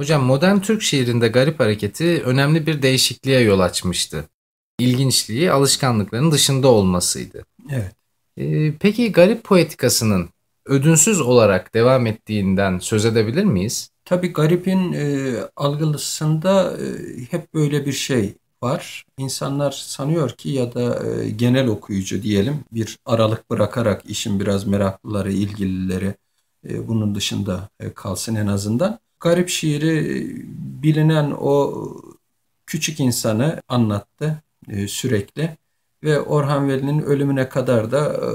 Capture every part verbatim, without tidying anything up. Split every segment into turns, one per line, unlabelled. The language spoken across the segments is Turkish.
Hocam modern Türk şiirinde garip hareketi önemli bir değişikliğe yol açmıştı. İlginçliği alışkanlıkların dışında olmasıydı.
Evet.
Ee, peki garip poetikasının ödünsüz olarak devam ettiğinden söz edebilir miyiz?
Tabii garipin e, algılısında e, hep böyle bir şey var. İnsanlar sanıyor ki ya da e, genel okuyucu diyelim bir aralık bırakarak işin biraz meraklıları, ilgilileri e, bunun dışında e, kalsın en azından. Garip şiiri e, bilinen o küçük insanı anlattı e, sürekli ve Orhan Veli'nin ölümüne kadar da e,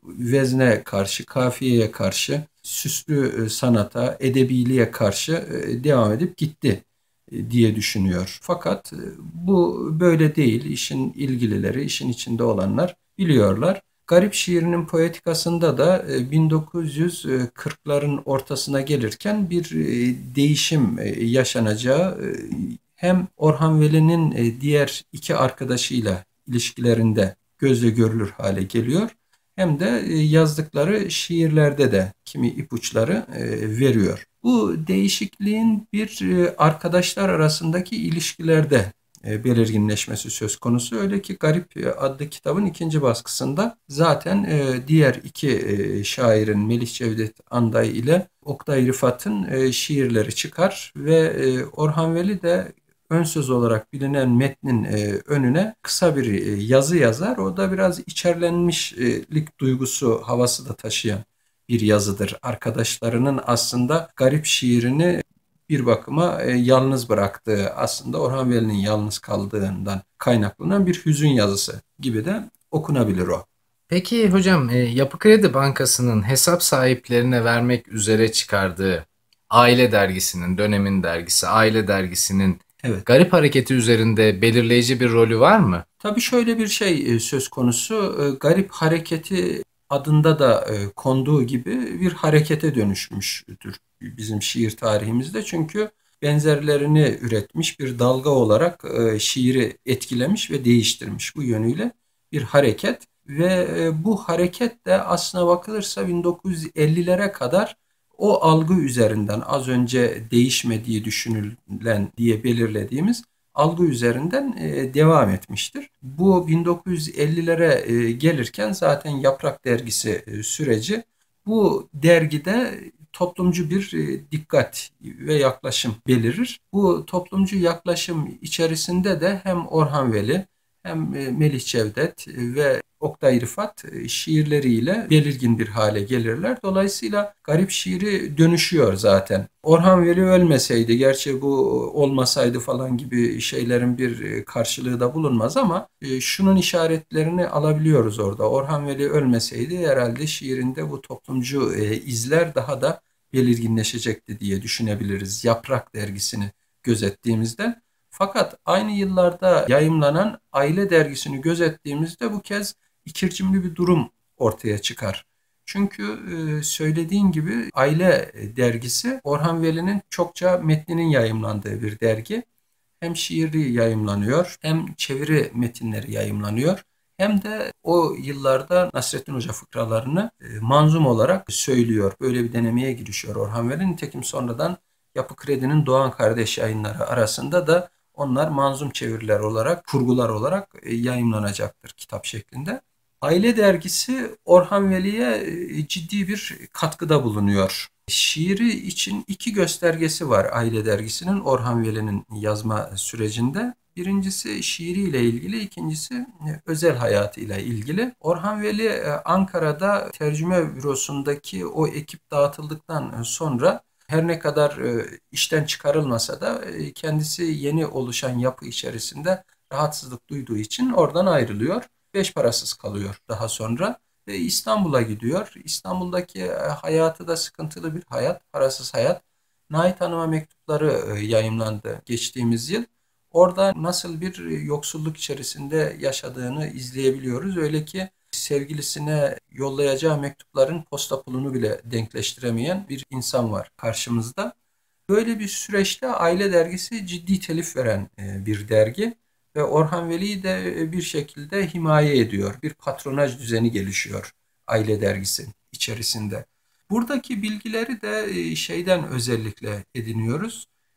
vezne karşı, kafiyeye karşı, süslü e, sanata, edebiliğe karşı e, devam edip gitti e, diye düşünüyor. Fakat e, bu böyle değil. İşin ilgilileri, işin içinde olanlar biliyorlar. Garip şiirinin poetikasında da e, bin dokuz yüz kırkların ortasına gelirken bir e, değişim e, yaşanacağı e, hem Orhan Veli'nin e, diğer iki arkadaşıyla ilişkilerinde gözle görülür hale geliyor. Hem de e, yazdıkları şiirlerde de kimi ipuçları e, veriyor. Bu değişikliğin bir e, arkadaşlar arasındaki ilişkilerde e, belirginleşmesi söz konusu. Öyle ki Garip e, adlı kitabın ikinci baskısında zaten e, diğer iki e, şairin Melih Cevdet Anday ile Oktay Rıfat'ın e, şiirleri çıkar ve e, Orhan Veli de ön söz olarak bilinen metnin e, önüne kısa bir e, yazı yazar. O da biraz içerlenmişlik duygusu havası da taşıyan bir yazıdır. Arkadaşlarının aslında garip şiirini bir bakıma e, yalnız bıraktığı, aslında Orhan Veli'nin yalnız kaldığından kaynaklanan bir hüzün yazısı gibi de okunabilir o.
Peki hocam e, Yapı Kredi Bankası'nın hesap sahiplerine vermek üzere çıkardığı Aile Dergisi'nin, dönemin dergisi Aile Dergisi'nin
Evet.
garip hareketi üzerinde belirleyici bir rolü var mı?
Tabii şöyle bir şey e, söz konusu. E, Garip hareketi adında da e, konduğu gibi bir harekete dönüşmüştür bizim şiir tarihimizde. Çünkü benzerlerini üretmiş bir dalga olarak e, şiiri etkilemiş ve değiştirmiş bu yönüyle bir hareket. Ve e, bu hareket de aslına bakılırsa bin dokuz yüz ellilere kadar o algı üzerinden az önce değişmediği düşünülen diye belirlediğimiz algı üzerinden e, devam etmiştir. Bu bin dokuz yüz ellilere e, gelirken zaten Yaprak Dergisi e, süreci bu dergide toplumcu bir e, dikkat ve yaklaşım belirir. Bu toplumcu yaklaşım içerisinde de hem Orhan Veli hem e, Melih Cevdet ve Oktay Rıfat e, şiirleriyle belirgin bir hale gelirler. Dolayısıyla garip şiiri dönüşüyor zaten. Orhan Veli ölmeseydi, gerçi bu olmasaydı falan gibi şeylerin bir e, karşılığı da bulunmaz ama e, şunun işaretlerini alabiliyoruz orada. Orhan Veli ölmeseydi herhalde şiirinde bu toplumcu e, izler daha da belirginleşecekti diye düşünebiliriz. Yaprak dergisini gözettiğimizde. Fakat aynı yıllarda yayımlanan Aile dergisini gözettiğimizde bu kez ikircimli bir durum ortaya çıkar. Çünkü e, söylediğin gibi Aile dergisi Orhan Veli'nin çokça metninin yayımlandığı bir dergi. Hem şiiri yayımlanıyor, hem çeviri metinleri yayımlanıyor. Hem de o yıllarda Nasrettin Hoca fıkralarını e, manzum olarak söylüyor. Böyle bir denemeye girişiyor Orhan Veli. Nitekim sonradan Yapı Kredi'nin Doğan Kardeş yayınları arasında da onlar manzum çeviriler olarak, kurgular olarak e, yayımlanacaktır kitap şeklinde. Aile dergisi Orhan Veli'ye e, ciddi bir katkıda bulunuyor. Şiiri için iki göstergesi var Aile dergisinin Orhan Veli'nin yazma sürecinde. Birincisi şiiriyle ilgili, ikincisi e, özel hayatıyla ilgili. Orhan Veli e, Ankara'da tercüme bürosundaki o ekip dağıtıldıktan sonra her ne kadar e, işten çıkarılmasa da e, kendisi yeni oluşan yapı içerisinde rahatsızlık duyduğu için oradan ayrılıyor. Beş parasız kalıyor daha sonra ve İstanbul'a gidiyor. İstanbul'daki e, hayatı da sıkıntılı bir hayat, parasız hayat. Nait Hanım'a mektupları e, yayımlandı geçtiğimiz yıl. Orada nasıl bir e, yoksulluk içerisinde yaşadığını izleyebiliyoruz. Öyle ki sevgilisine yollayacağı mektupların posta pulunu bile denkleştiremeyen bir insan var karşımızda. Böyle bir süreçte Aile Dergisi ciddi telif veren e, bir dergi ve Orhan Veli'yi de e, bir şekilde himaye ediyor. Bir patronaj düzeni gelişiyor Aile Dergisi içerisinde. Buradaki bilgileri de e, şeyden özellikle ediniyoruz.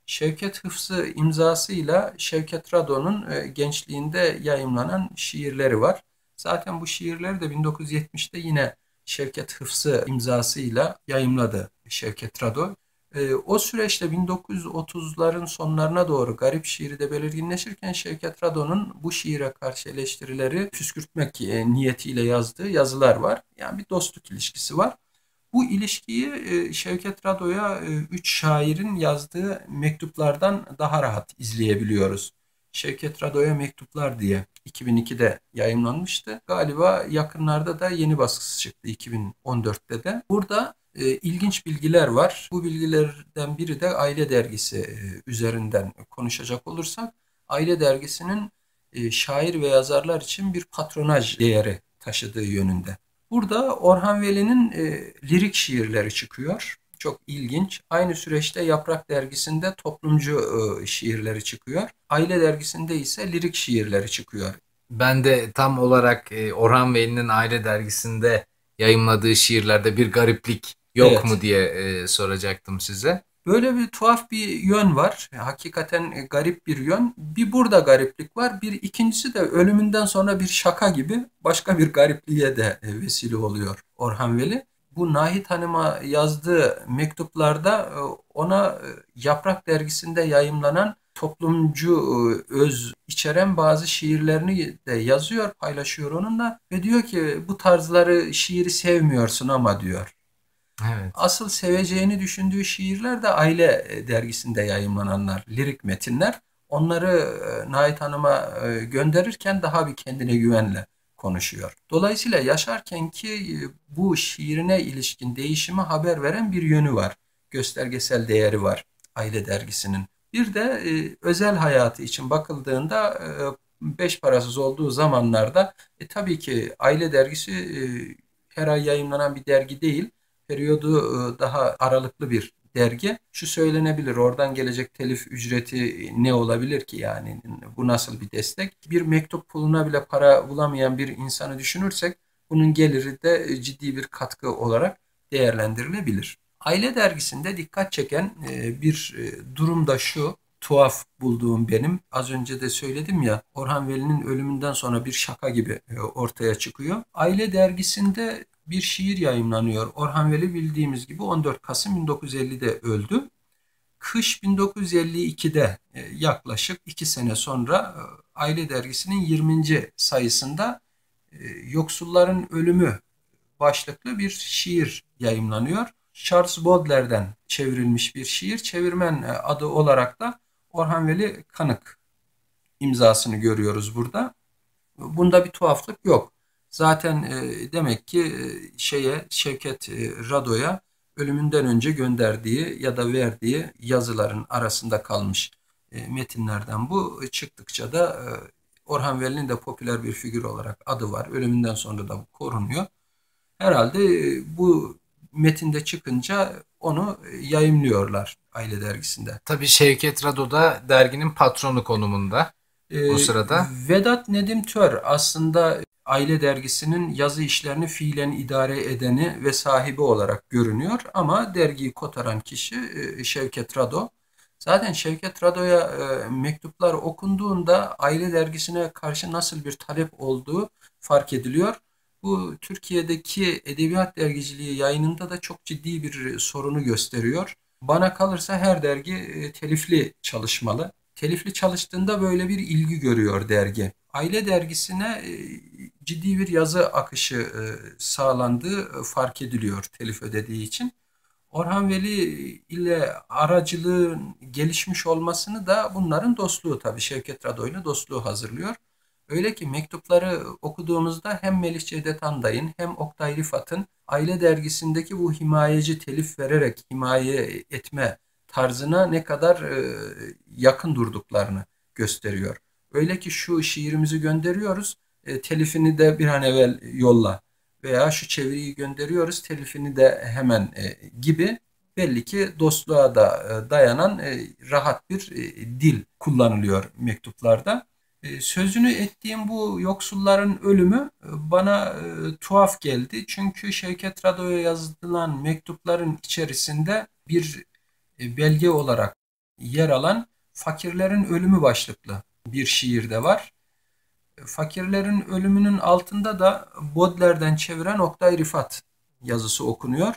Şevket Hıfzı imzasıyla Şevket Rado'nun e, gençliğinde yayımlanan şiirleri var. Zaten bu şiirleri de bin dokuz yüz yetmişte yine Şevket Hıfzı imzasıyla yayımladı Şevket Rado. E, o süreçte bin dokuz yüz otuzların sonlarına doğru Garip şiiri de belirginleşirken Şevket Rado'nun bu şiire karşı eleştirileri püskürtmek e, niyetiyle yazdığı yazılar var. Yani bir dostluk ilişkisi var. Bu ilişkiyi e, Şevket Rado'ya e, üç şairin yazdığı mektuplardan daha rahat izleyebiliyoruz. Şevket Rado'ya Mektuplar diye iki bin ikide yayımlanmıştı. Galiba yakınlarda da yeni baskısı çıktı iki bin on dörtte de. Burada e, ilginç bilgiler var. Bu bilgilerden biri de Aile Dergisi e, üzerinden konuşacak olursak, Aile Dergisi'nin e, şair ve yazarlar için bir patronaj değeri taşıdığı yönünde. Burada Orhan Veli'nin e, lirik şiirleri çıkıyor. Çok ilginç. Aynı süreçte Yaprak Dergisi'nde toplumcu e, şiirleri çıkıyor. Aile Dergisi'nde ise lirik şiirleri çıkıyor.
Ben de tam olarak e, Orhan Veli'nin Aile Dergisi'nde yayımladığı şiirlerde bir gariplik yok mu
Evet.
diye e, soracaktım size.
Böyle bir tuhaf bir yön var. Hakikaten e, garip bir yön. Bir burada gariplik var. Bir ikincisi de ölümünden sonra bir şaka gibi başka bir garipliğe de e, vesile oluyor Orhan Veli. Bu Nahit Hanım'a yazdığı mektuplarda e, ona e, Yaprak Dergisi'nde yayımlanan toplumcu e, öz içeren bazı şiirlerini de yazıyor, paylaşıyor onunla ve diyor ki bu tarzları şiiri sevmiyorsun ama diyor.
Evet.
Asıl seveceğini düşündüğü şiirler de Aile e, dergisinde yayımlananlar, lirik metinler. Onları e, Nait Hanım'a e, gönderirken daha bir kendine güvenle konuşuyor. Dolayısıyla yaşarkenki e, bu şiirine ilişkin değişimi haber veren bir yönü var. Göstergesel değeri var Aile dergisinin. Bir de e, özel hayatı için bakıldığında e, beş parasız olduğu zamanlarda e, tabii ki Aile dergisi e, her ay yayınlanan bir dergi değil. Periyodu e, daha aralıklı bir dergi. Şu söylenebilir, oradan gelecek telif ücreti ne olabilir ki yani bu nasıl bir destek? Bir mektup puluna bile para bulamayan bir insanı düşünürsek bunun geliri de ciddi bir katkı olarak değerlendirilebilir. Aile dergisinde dikkat çeken e, bir e, durum da şu, tuhaf bulduğum benim. Az önce de söyledim ya, Orhan Veli'nin ölümünden sonra bir şaka gibi e, ortaya çıkıyor. Aile dergisinde bir şiir yayımlanıyor. Orhan Veli bildiğimiz gibi on dört Kasım bin dokuz yüz ellide öldü. Kış bin dokuz yüz elli ikide e, yaklaşık iki sene sonra e, Aile Dergisi'nin yirminci sayısında e, Yoksulların Ölümü başlıklı bir şiir yayımlanıyor. Charles Baudelaire'den çevrilmiş bir şiir. Çevirmen e, adı olarak da Orhan Veli Kanık imzasını görüyoruz burada. Bunda bir tuhaflık yok. Zaten e, demek ki e, şeye Şevket e, Rado'ya ölümünden önce gönderdiği ya da verdiği yazıların arasında kalmış e, metinlerden bu çıktıkça da e, Orhan Veli'nin de popüler bir figür olarak adı var. Ölümünden sonra da bu korunuyor. Herhalde e, bu metinde çıkınca onu e, yayımlıyorlar Aile Dergisi'nde.
Tabii Şevket Rado da derginin patronu konumunda o
Ee,
sırada.
Vedat Nedim Tör aslında Aile Dergisi'nin yazı işlerini fiilen idare edeni ve sahibi olarak görünüyor ama dergiyi kotaran kişi e, Şevket Rado. Zaten Şevket Rado'ya e, mektuplar okunduğunda Aile Dergisi'ne karşı nasıl bir talep olduğu fark ediliyor. Bu Türkiye'deki edebiyat dergiciliği yayınında da çok ciddi bir sorunu gösteriyor. Bana kalırsa her dergi e, telifli çalışmalı. Telifli çalıştığında böyle bir ilgi görüyor dergi. Aile dergisine e, ciddi bir yazı akışı e, sağlandığı e, fark ediliyor telif ödediği için. Orhan Veli ile aracılığın gelişmiş olmasını da bunların dostluğu tabii Şevket Rado ile dostluğu hazırlıyor. Öyle ki mektupları okuduğumuzda hem Melih Cevdet Anday'ın hem Oktay Rıfat'ın Aile dergisindeki bu himayeci telif vererek himaye etme tarzına ne kadar e, yakın durduklarını gösteriyor. Öyle ki şu şiirimizi gönderiyoruz, e, telifini de bir an evvel yolla veya şu çeviriyi gönderiyoruz, telifini de hemen e, gibi belli ki dostluğa da e, dayanan e, rahat bir e, dil kullanılıyor mektuplarda. E, sözünü ettiğim bu yoksulların ölümü e, bana e, tuhaf geldi. Çünkü Şevket Rado'ya yazılan mektupların içerisinde bir e, belge olarak yer alan Fakirlerin Ölümü başlıklı bir şiir de var. Fakirlerin Ölümü'nün altında da Baudelaire'den çeviren Oktay Rifat yazısı okunuyor.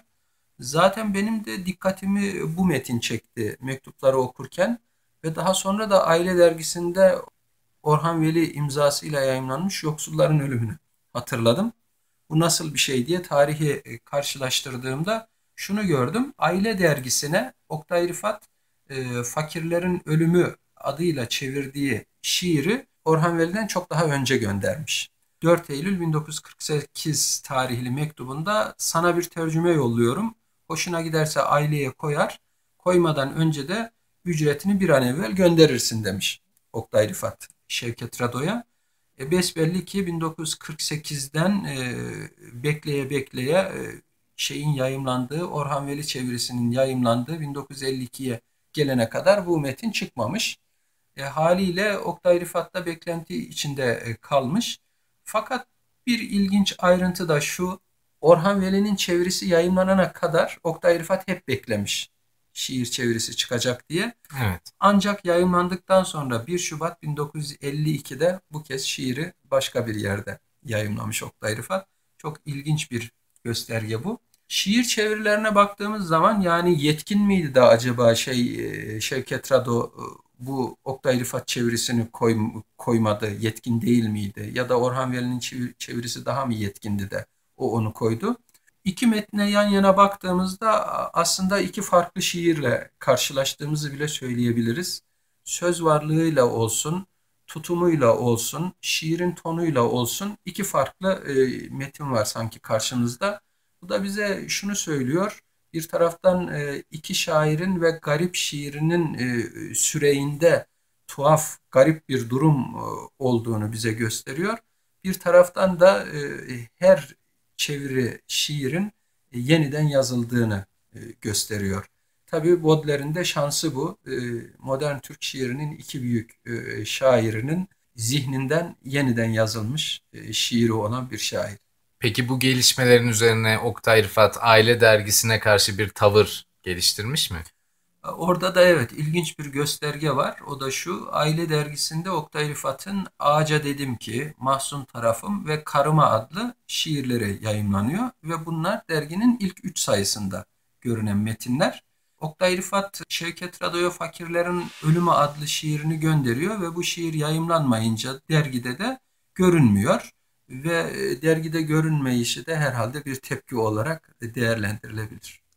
Zaten benim de dikkatimi bu metin çekti mektupları okurken ve daha sonra da Aile Dergisi'nde Orhan Veli imzasıyla yayımlanmış Yoksulların Ölümünü hatırladım. Bu nasıl bir şey diye tarihi karşılaştırdığımda şunu gördüm. Aile Dergisi'ne Oktay Rifat e, Fakirlerin Ölümü adıyla çevirdiği şiiri Orhan Veli'den çok daha önce göndermiş. dört Eylül bin dokuz yüz kırk sekiz tarihli mektubunda sana bir tercüme yolluyorum. Hoşuna giderse aileye koyar, koymadan önce de ücretini bir an evvel gönderirsin demiş Oktay Rifat Şevket Rado'ya. E, besbelli ki bin dokuz yüz kırk sekizden e, bekleye bekleye e, şeyin yayımlandığı, Orhan Veli çevirisinin yayımlandığı bin dokuz yüz elli ikiye gelene kadar bu metin çıkmamış. E, haliyle Oktay Rifat da beklenti içinde e, kalmış. Fakat bir ilginç ayrıntı da şu, Orhan Veli'nin çevirisi yayımlanana kadar Oktay Rifat hep beklemiş şiir çevirisi çıkacak diye.
Evet.
Ancak yayımlandıktan sonra bir Şubat bin dokuz yüz elli ikide bu kez şiiri başka bir yerde yayımlamış Oktay Rifat. Çok ilginç bir gösterge bu. Şiir çevirilerine baktığımız zaman yani yetkin miydi de acaba şey e, Şevket Rado e, bu Oktay Rifat çevirisini koy, koymadı, yetkin değil miydi? Ya da Orhan Veli'nin çevirisi daha mı yetkindi de o onu koydu? İki metne yan yana baktığımızda aslında iki farklı şiirle karşılaştığımızı bile söyleyebiliriz. Söz varlığıyla olsun, tutumuyla olsun, şiirin tonuyla olsun iki farklı e, metin var sanki karşımızda. Bu da bize şunu söylüyor. Bir taraftan e, iki şairin ve garip şiirinin e, süreyinde tuhaf, garip bir durum e, olduğunu bize gösteriyor. Bir taraftan da e, her çeviri şiirin e, yeniden yazıldığını e, gösteriyor. Tabii Baudelaire'in de şansı bu. E, modern Türk şiirinin iki büyük e, şairinin zihninden yeniden yazılmış e, şiiri olan bir şair.
Peki bu gelişmelerin üzerine Oktay Rifat Aile Dergisi'ne karşı bir tavır geliştirmiş mi?
Orada da evet ilginç bir gösterge var. O da şu, Aile Dergisi'nde Oktay Rıfat'ın Ağaca Dedim Ki, Mahzun Tarafım ve Karıma adlı şiirleri yayımlanıyor. Ve bunlar derginin ilk üç sayısında görünen metinler. Oktay Rıfat, Şevket Rado'ya Fakirlerin Ölümü adlı şiirini gönderiyor ve bu şiir yayımlanmayınca dergide de görünmüyor. Ve dergide görünmeyişi de herhalde bir tepki olarak değerlendirilebilir.